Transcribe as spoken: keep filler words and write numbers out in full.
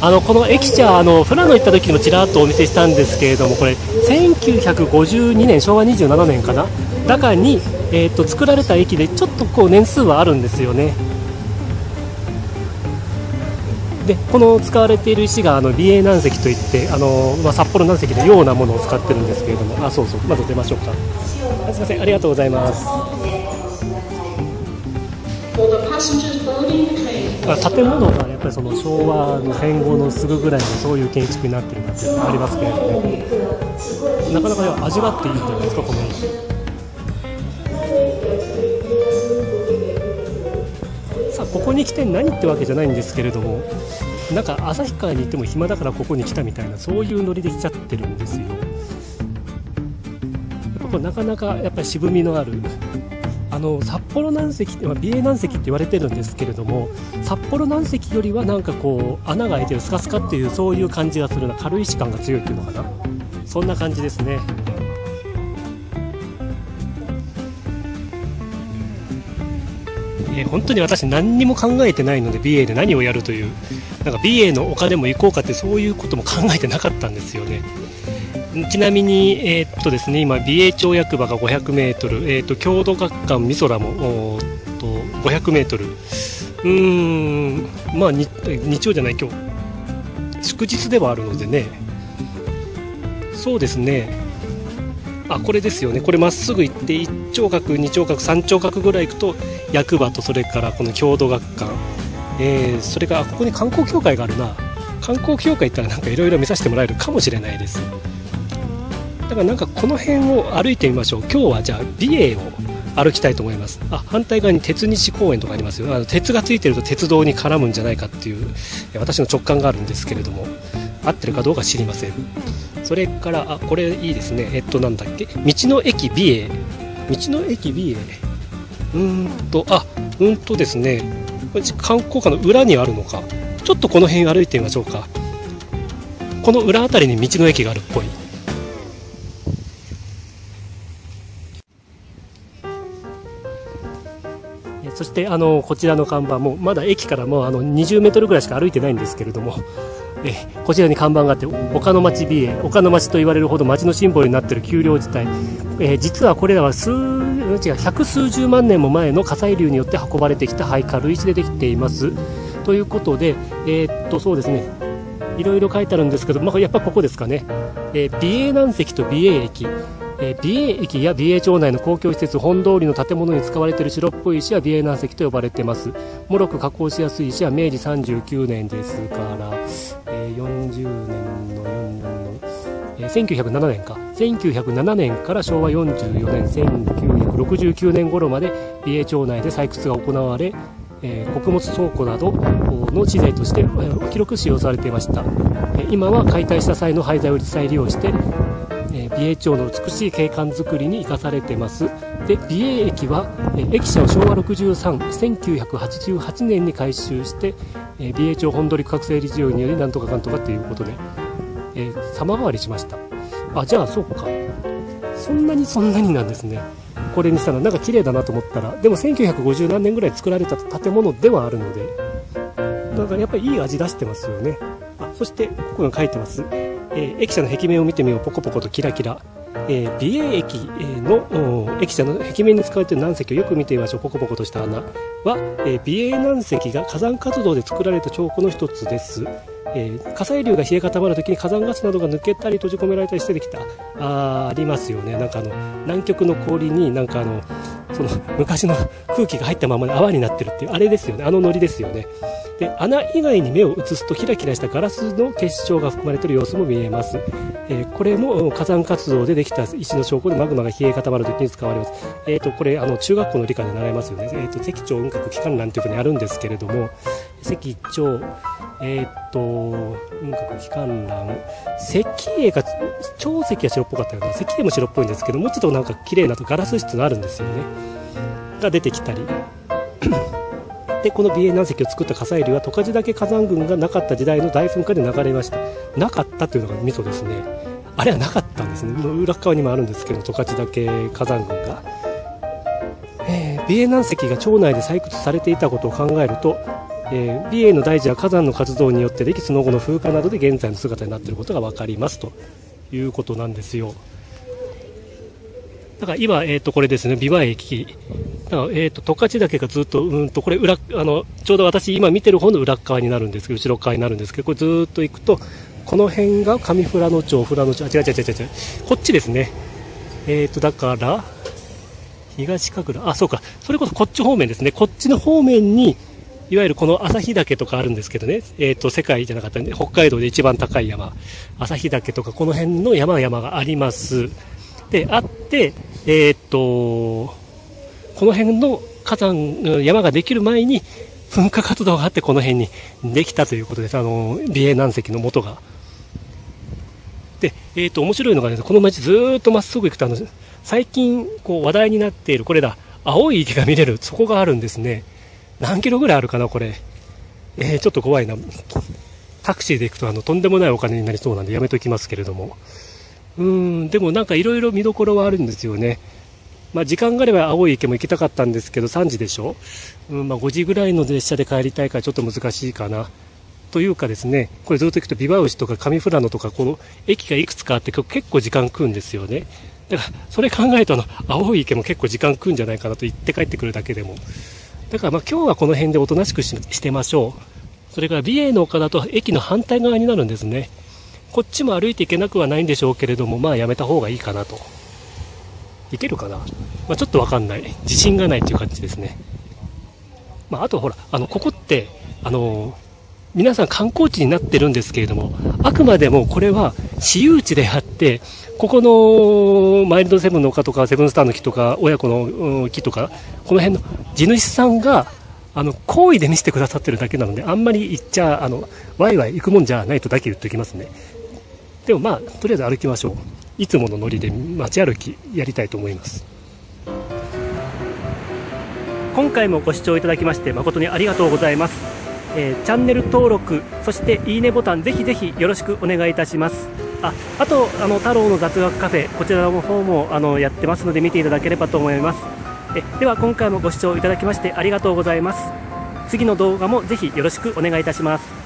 あのこの駅舎、あの富良野行った時にもちらっとお見せしたんですけれども、これせんきゅうひゃくごじゅうにねん、しょうわにじゅうななねんかな、中に、えー、と作られた駅で、ちょっとこう年数はあるんですよね。でこの使われている石があの美瑛軟石といって、あの、まあ、札幌軟石のようなものを使ってるんですけれども、あ、そうそう、まず出ましょうか。すみません、ありがとうございます。建物がやっぱりその昭和の戦後のすぐぐらいのそういう建築になっているなっていうのがありますけれども、ね、なかなか味わっていいんじゃないですか、この駅。さあ、ここに来て何ってわけじゃないんですけれども、なんか旭川に行っても暇だからここに来たみたいな、そういうノリで来ちゃってるんですよ。やっぱこれなかなかやっぱり渋みのある、あの札幌軟石って、まあ、美瑛軟石って言われてるんですけれども、札幌軟石よりはなんかこう穴が開いてるスカスカっていう、そういう感じがするな、軽石感が強いっていうのかな、そんな感じですね。えー、本当に私何にも考えてないので、美瑛で何をやるという、なんか美瑛の丘でも行こうかって、そういうことも考えてなかったんですよね。ちなみに、えーっとですね、今美瑛町役場がごひゃくメートル、えーっと郷土学館みそらもとごひゃくメートル、うーん、まあ日日曜じゃない、今日祝日ではあるのでね、そうですね、あ、これですよね、これまっすぐ行っていちちょうかくにちょうかくさんちょうかくぐらい行くと役場と、それからこの郷土学館、えー、それからここに観光協会があるな、観光協会行ったらなんかいろいろ見させてもらえるかもしれないです。だからなんかこの辺を歩いてみましょう。今日はじゃあ美瑛を歩きたいと思います。あ、反対側に鉄西公園とかありますよ。あの鉄がついてると鉄道に絡むんじゃないかっていう私の直感があるんですけれども、合ってるかどうか知りません。それからあ、これいいですね、えっとなんだっけ、道の駅美瑛、道の駅美瑛、うーんとあうんとですね、これ観光課の裏にあるのか、ちょっとこの辺歩いてみましょうか。この裏あたりに道の駅があるっぽい。そしてあのこちらの看板もまだ駅からもうあのにじゅうメートルぐらいしか歩いてないんですけれども、えこちらに看板があって、丘の町美瑛、丘の町と言われるほど町のシンボルになっている丘陵地帯、えー、実はこれらは数違う百数十万年も前の火砕流によって運ばれてきた灰軽石でできていますということで、えー、っとそうですね、いろいろ書いてあるんですけど、まあ、やっぱここですかね、えー、美瑛軟石と美瑛駅、えー、美瑛駅や美瑛町内の公共施設、本通りの建物に使われている白っぽい石は美瑛軟石と呼ばれています。もろく加工しやすい石はめいじさんじゅうきゅうねんですから、えー、よんじゅうねんのよんねんの、えー、せんきゅうひゃくななねんか、せんきゅうひゃくななねんからしょうわよんじゅうよねん、せんきゅうひゃくろくじゅうきゅうねん頃まで美瑛町内で採掘が行われ、えー、穀物倉庫などの資材として、えー、広く使用されていました。えー、今は解体した際の廃材を実際利用して、えー、美瑛町の美しい景観づくりに生かされています。で、美瑛駅は、えー、駅舎をしょうわろくじゅうさん、せんきゅうひゃくはちじゅうはちねんに改修して、えー、美瑛町本取区画整理事業によりなんとかかんとかということで、えー、様変わりしました。あ、じゃあそうか、そんなにそんなになんですね。これにしたらなんか綺麗だなと思ったら、でもせんきゅうひゃくごじゅうなんねんぐらい作られた建物ではあるので、だからやっぱりいい味出してますよね。あ、そしてここが書いてます、えー、駅舎の壁面を見てみよう、ポコポコとキラキラ、えー、美瑛駅の駅舎の壁面に使われている軟石をよく見てみましょう。ポコポコとした穴は、えー、美瑛軟石が火山活動で作られた彫刻の一つです。えー、火砕流が冷え固まるときに火山ガスなどが抜けたり閉じ込められたりしてできた、あ, ありますよね。なんかあの南極の氷になんかあのその昔の空気が入ったままで泡になってるっていう、あれですよね、あのノリですよね。で、穴以外に目を移すとキラキラしたガラスの結晶が含まれている様子も見えます。えー、これも火山活動でできた石の証拠で、マグマが冷え固まるときに使われます。えーとこれあの中学校の理科で習いますよね。えーと赤潮雲閣機関欄というふうにあるんですけれども、赤潮えー、っと雲閣機関欄、石英が超石は白っぽかったよね。石英も白っぽいんですけど、もうちょっとなんか綺麗なとガラス質があるんですよね、が出てきたりで、この美瑛軟石を作った火砕流は十勝岳火山群がなかった時代の大噴火で流れました。なかったというのがミソですね。あれはなかったんですね。裏側にもあるんですけど、十勝岳火山群が、えー、美瑛軟石が町内で採掘されていたことを考えると、 えー、美瑛の大地は火山の活動によってできその後の風化などで現在の姿になっていることが分かりますということなんですよ。だから今、えー、とこれですね、琵琶駅、だから、えー、と十勝岳がずっと、うんとこれ裏あのちょうど私今見てる方の裏側になるんですけど、後ろ側になるんですけど、これずっと行くとこの辺が上富良野町、富良野町、あ、違う違う違う違う、こっちですね。えー、とだから東神楽、あ、そうか、それこそこっち方面ですね。こっちの方面にいわゆるこの旭岳とかあるんですけどね、えー、と世界じゃなかったんで北海道で一番高い山、旭岳とかこの辺の山々があります。であって、えー、とこの辺の火山山ができる前に噴火活動があってこの辺にできたということです。あの美瑛南石の元が。で、えー、と面白いのが、ね、この町ずーっとまっすぐ行くと、あの最近こう話題になっているこれだ、青い池が見れるそこがあるんですね。何キロぐらいあるかなこれ、えー、ちょっと怖いな。タクシーで行くとあのとんでもないお金になりそうなんでやめときますけれども、うーんでもなんかいろいろ見どころはあるんですよね。まあ、時間があれば青い池も行きたかったんですけどさんじでしょ、うんまあ、ごじぐらいの列車で帰りたいからちょっと難しいかなというかですね、これずっと行くと琵琶牛とか上富良野とかこの駅がいくつかあって結構時間食うんですよね。だからそれ考えるとあの青い池も結構時間食うんじゃないかなと言って帰ってくるだけでも。だからまあ今日はこの辺でおとなしく し, してましょう。それから美瑛の丘だと駅の反対側になるんですね。こっちも歩いていけなくはないんでしょうけれども、まあやめた方がいいかなと。いけるかな、まあ、ちょっとわかんない、自信がないという感じですね。まあ、あとほらあのここってあの皆さん観光地になってるんですけれども、あくまでもこれは私有地であって、ここのマイルドセブンの丘とかセブンスターの木とか親子の木とかこの辺の地主さんがあの好意で見せてくださってるだけなので、あんまり行っちゃあのワイワイ行くもんじゃないとだけ言っておきますね。でもまあとりあえず歩きましょう。いつものノリで街歩きやりたいと思います。今回もご視聴いただきまして誠にありがとうございます。えー、チャンネル登録、そしていいねボタンぜひぜひよろしくお願いいたします。あ, あとあの太郎の雑学カフェ、こちらの方もあのやってますので見ていただければと思います。えでは今回もご視聴いただきましてありがとうございます。次の動画もぜひよろしくお願いいたします。